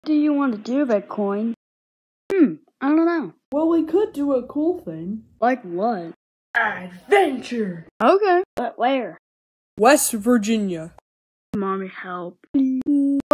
Do you want to do, Bitcoin? I don't know. Well, we could do a cool thing. Like what? Adventure! Okay. But where? West Virginia. Mommy, help.